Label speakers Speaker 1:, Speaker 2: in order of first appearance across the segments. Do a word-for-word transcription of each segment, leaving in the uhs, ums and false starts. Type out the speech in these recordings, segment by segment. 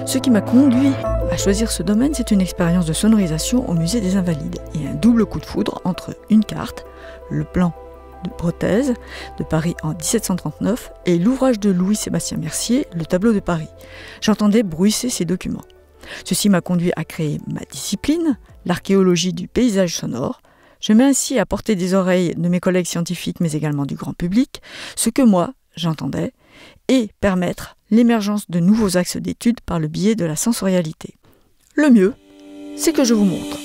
Speaker 1: Ce qui m'a conduit à choisir ce domaine, c'est une expérience de sonorisation au musée des Invalides et un double coup de foudre entre une carte, le plan de Bretèze de Paris en dix-sept cent trente-neuf et l'ouvrage de Louis-Sébastien Mercier, le tableau de Paris. J'entendais bruisser ces documents. Ceci m'a conduit à créer ma discipline, l'archéologie du paysage sonore. Je mets ainsi à portée des oreilles de mes collègues scientifiques, mais également du grand public, ce que moi, j'entendais, et permettre l'émergence de nouveaux axes d'études par le biais de la sensorialité. Le mieux, c'est que je vous montre.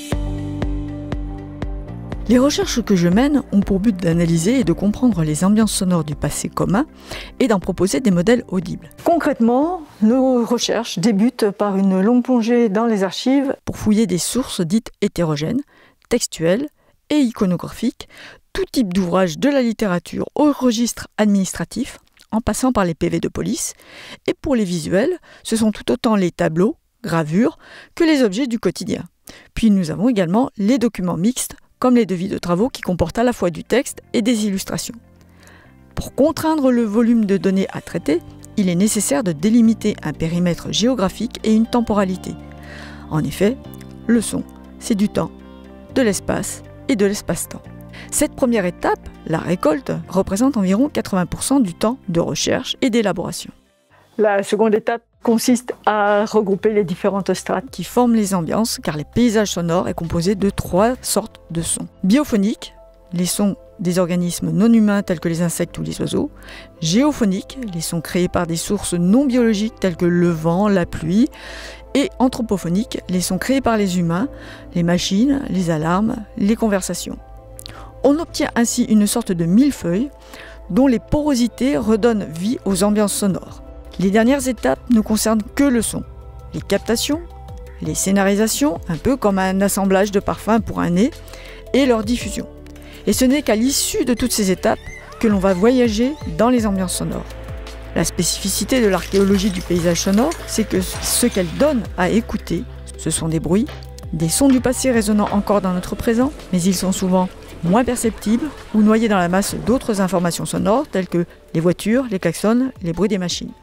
Speaker 1: Les recherches que je mène ont pour but d'analyser et de comprendre les ambiances sonores du passé commun et d'en proposer des modèles audibles. Concrètement, nos recherches débutent par une longue plongée dans les archives pour fouiller des sources dites hétérogènes, textuelles et iconographiques, tout type d'ouvrages de la littérature au registre administratif, en passant par les P V de police. Et pour les visuels, ce sont tout autant les tableaux, gravures, que les objets du quotidien. Puis nous avons également les documents mixtes, comme les devis de travaux qui comportent à la fois du texte et des illustrations. Pour contraindre le volume de données à traiter, il est nécessaire de délimiter un périmètre géographique et une temporalité. En effet, le son, c'est du temps, de l'espace et de l'espace-temps. Cette première étape, la récolte, représente environ quatre-vingts pour cent du temps de recherche et d'élaboration. La seconde étape consiste à regrouper les différentes strates qui forment les ambiances, car les paysages sonores est composé de trois sortes de sons. Biophoniques, les sons des organismes non humains tels que les insectes ou les oiseaux. Géophoniques, les sons créés par des sources non biologiques telles que le vent, la pluie. Et anthropophoniques, les sons créés par les humains, les machines, les alarmes, les conversations. On obtient ainsi une sorte de millefeuille dont les porosités redonnent vie aux ambiances sonores. Les dernières étapes ne concernent que le son, les captations, les scénarisations, un peu comme un assemblage de parfums pour un nez, et leur diffusion. Et ce n'est qu'à l'issue de toutes ces étapes que l'on va voyager dans les ambiances sonores. La spécificité de l'archéologie du paysage sonore, c'est que ce qu'elle donne à écouter, ce sont des bruits, des sons du passé résonnant encore dans notre présent, mais ils sont souvent moins perceptibles ou noyés dans la masse d'autres informations sonores telles que les voitures, les klaxons, les bruits des machines.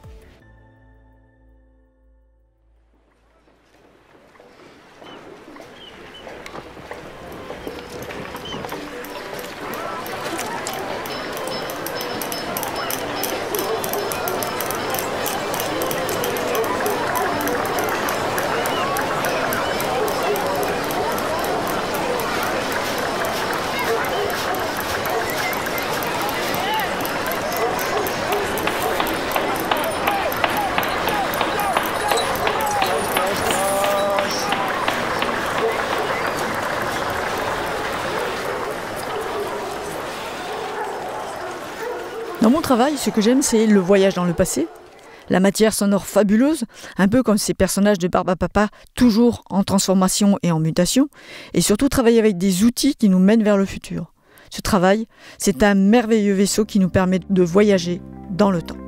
Speaker 1: Dans mon travail, ce que j'aime, c'est le voyage dans le passé, la matière sonore fabuleuse, un peu comme ces personnages de Barbapapa, toujours en transformation et en mutation, et surtout travailler avec des outils qui nous mènent vers le futur. Ce travail, c'est un merveilleux vaisseau qui nous permet de voyager dans le temps.